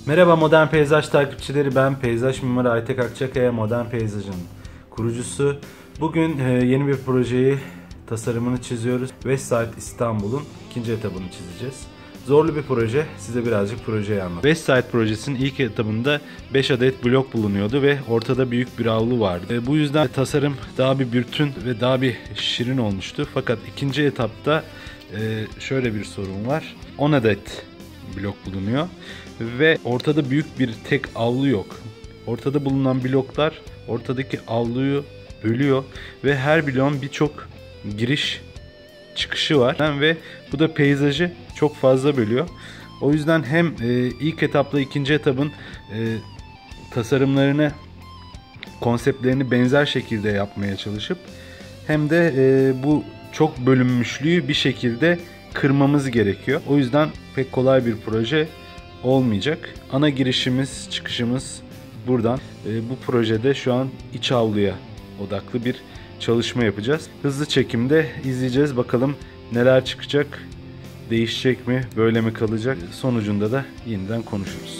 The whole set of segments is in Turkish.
Merhaba Modern Peyzaj takipçileri, ben peyzaj mimarı Aytek Akçakaya, Modern Peyzaj'ın kurucusu. Bugün yeni bir projeyi, tasarımını çiziyoruz. Westside İstanbul'un ikinci etabını çizeceğiz. Zorlu bir proje, size birazcık projeyi anlatayım. Westside projesinin ilk etabında 5 adet blok bulunuyordu ve ortada büyük bir avlu vardı. Bu yüzden tasarım daha bir bütün ve daha bir şirin olmuştu. Fakat ikinci etapta şöyle bir sorun var. 10 adet blok bulunuyor ve ortada büyük bir tek avlu yok. Ortada bulunan bloklar ortadaki avluyu bölüyor ve her bloğun birçok giriş çıkışı var ve bu da peyzajı çok fazla bölüyor. O yüzden hem ilk etapla ikinci etapın tasarımlarını, konseptlerini benzer şekilde yapmaya çalışıp hem de bu çok bölünmüşlüğü bir şekilde kırmamız gerekiyor. O yüzden pek kolay bir proje olmayacak. Ana girişimiz, çıkışımız buradan. Bu projede şu an iç avluya odaklı bir çalışma yapacağız. Hızlı çekimde izleyeceğiz. Bakalım neler çıkacak, değişecek mi, böyle mi kalacak? Sonucunda da yeniden konuşuruz.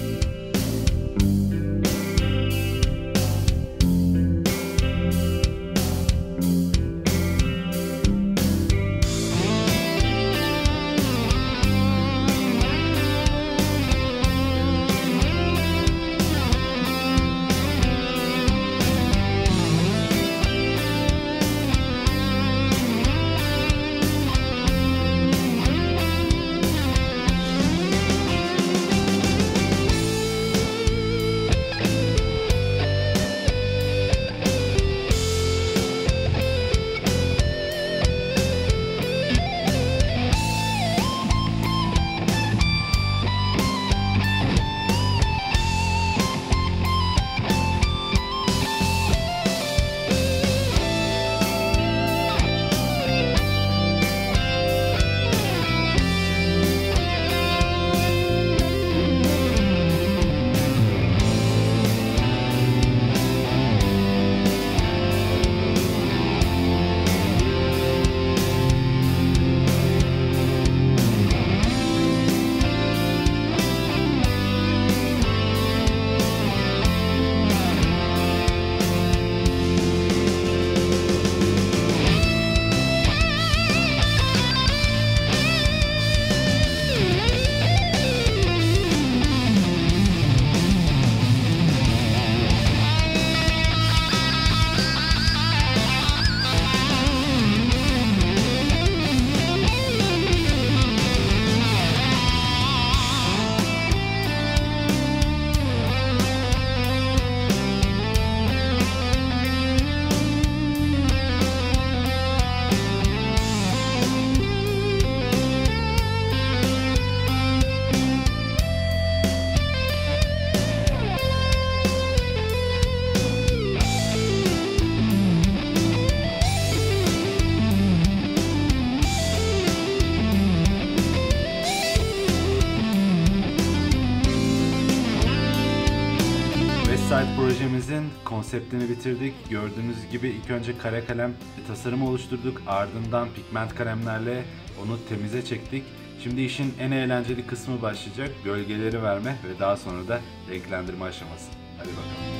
Westside projemizin konseptini bitirdik. Gördüğünüz gibi ilk önce kare kalem tasarımı oluşturduk. Ardından pigment kalemlerle onu temize çektik. Şimdi işin en eğlenceli kısmı başlayacak. Gölgeleri verme ve daha sonra da renklendirme aşaması. Hadi bakalım.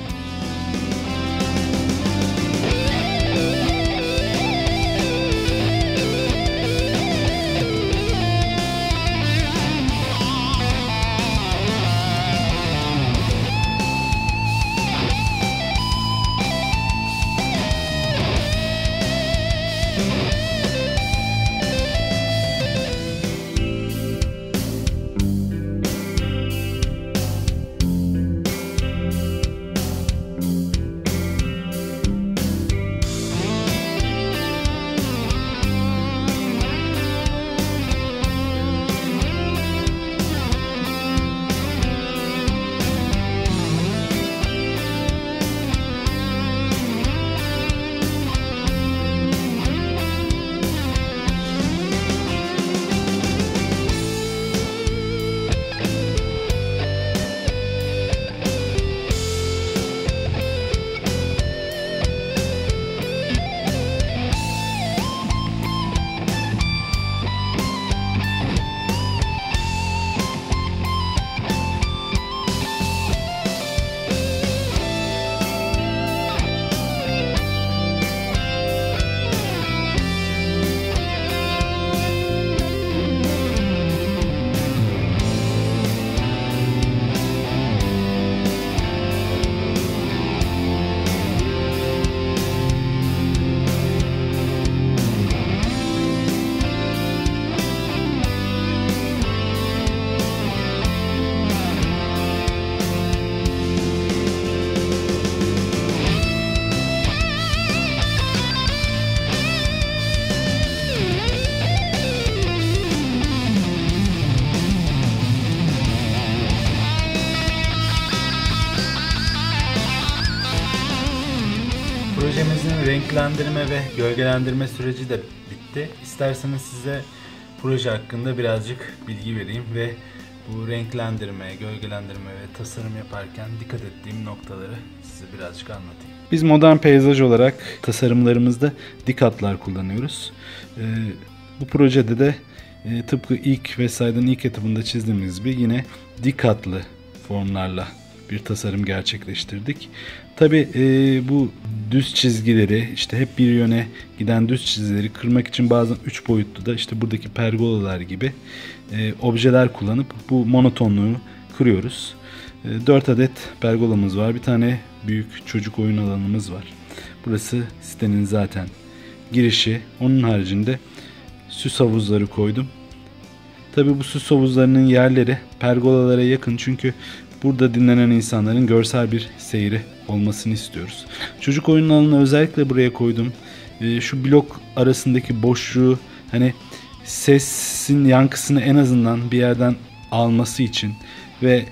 Projemizin renklendirme ve gölgelendirme süreci de bitti. İsterseniz size proje hakkında birazcık bilgi vereyim ve bu renklendirme, gölgelendirme ve tasarım yaparken dikkat ettiğim noktaları size birazcık anlatayım. Biz modern peyzaj olarak tasarımlarımızda dik hatlar kullanıyoruz. Bu projede de tıpkı ilk Westside'ın ilk etabında çizdiğimiz gibi yine dik hatlı formlarla bir tasarım gerçekleştirdik. Tabi bu düz çizgileri, işte hep bir yöne giden düz çizgileri kırmak için bazen 3 boyutlu da işte buradaki pergolalar gibi objeler kullanıp bu monotonluğu kırıyoruz. 4 adet pergolamız var. Bir tane büyük çocuk oyun alanımız var. Burası sitenin zaten girişi. Onun haricinde süs havuzları koydum. Tabi bu süs havuzlarının yerleri pergolalara yakın, çünkü burada dinlenen insanların görsel bir seyri olmasını istiyoruz. Çocuk oyun alanını özellikle buraya koydum. Şu blok arasındaki boşluğu, hani sesin yankısını en azından bir yerden alması için ve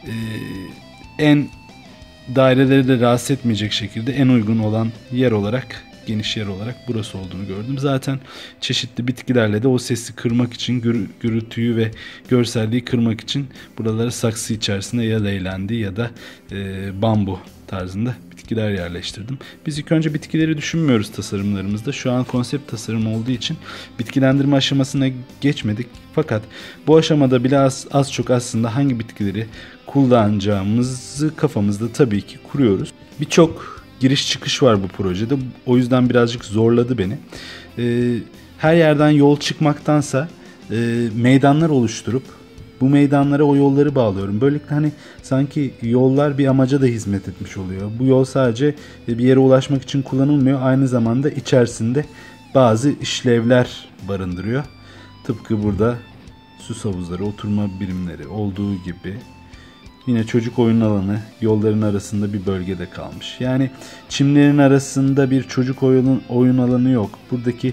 en daireleri de rahatsız etmeyecek şekilde en uygun olan yer olarak, geniş yer olarak burası olduğunu gördüm. Zaten çeşitli bitkilerle de o sesi kırmak için, gürültüyü ve görselliği kırmak için buralara saksı içerisinde ya leylendi ya da bambu tarzında bitkiler yerleştirdim. Biz ilk önce bitkileri düşünmüyoruz tasarımlarımızda. Şu an konsept tasarım olduğu için bitkilendirme aşamasına geçmedik. Fakat bu aşamada bile az çok aslında hangi bitkileri kullanacağımızı kafamızda tabii ki kuruyoruz. Birçok giriş çıkış var bu projede. O yüzden birazcık zorladı beni. Her yerden yol çıkmaktansa meydanlar oluşturup bu meydanlara o yolları bağlıyorum. Böylelikle hani sanki yollar bir amaca da hizmet etmiş oluyor. Bu yol sadece bir yere ulaşmak için kullanılmıyor. Aynı zamanda içerisinde bazı işlevler barındırıyor. Tıpkı burada süs havuzları, oturma birimleri olduğu gibi. Yine çocuk oyun alanı yolların arasında bir bölgede kalmış. Yani çimlerin arasında bir çocuk oyun alanı yok. Buradaki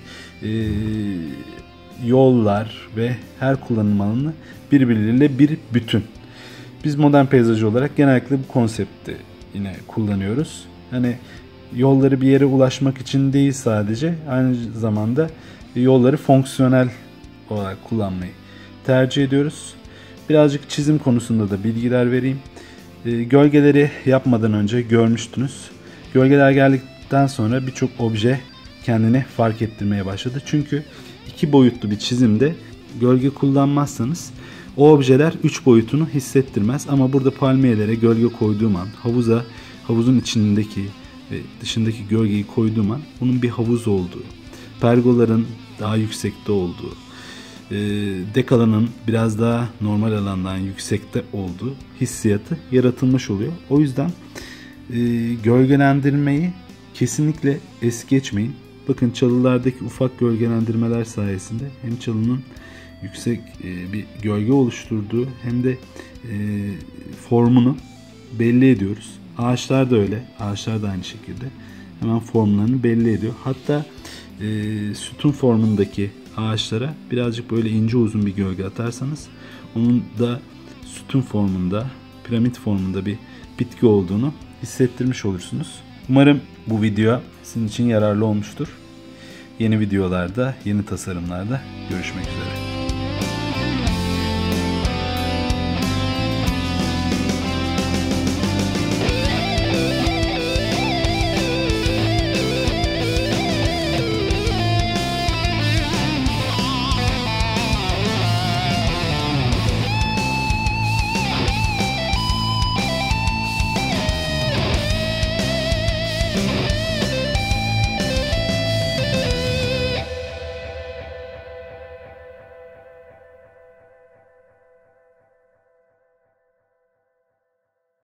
yollar ve her kullanım alanı birbirleriyle bir bütün. Biz modern peyzajı olarak genellikle bu konsepti yine kullanıyoruz. Hani yolları bir yere ulaşmak için değil sadece, aynı zamanda yolları fonksiyonel olarak kullanmayı tercih ediyoruz. Birazcık çizim konusunda da bilgiler vereyim. Gölgeleri yapmadan önce görmüştünüz. Gölgeler geldikten sonra birçok obje kendini fark ettirmeye başladı. Çünkü 2 boyutlu bir çizimde gölge kullanmazsanız o objeler 3 boyutunu hissettirmez. Ama burada palmiyelere gölge koyduğum an, havuzun içindeki ve dışındaki gölgeyi koyduğum an bunun bir havuz olduğu, pergoların daha yüksekte olduğu, dek alanın biraz daha normal alandan yüksekte olduğu hissiyatı yaratılmış oluyor. O yüzden gölgelendirmeyi kesinlikle es geçmeyin. Bakın çalılardaki ufak gölgelendirmeler sayesinde hem çalının yüksek bir gölge oluşturduğu hem de formunu belli ediyoruz. Ağaçlar da öyle. Ağaçlar da aynı şekilde hemen formlarını belli ediyor. Hatta sütun formundaki ağaçlara birazcık böyle ince uzun bir gölge atarsanız onun da sütun formunda, piramit formunda bir bitki olduğunu hissettirmiş olursunuz. Umarım bu video sizin için yararlı olmuştur. Yeni videolarda, yeni tasarımlarda görüşmek üzere.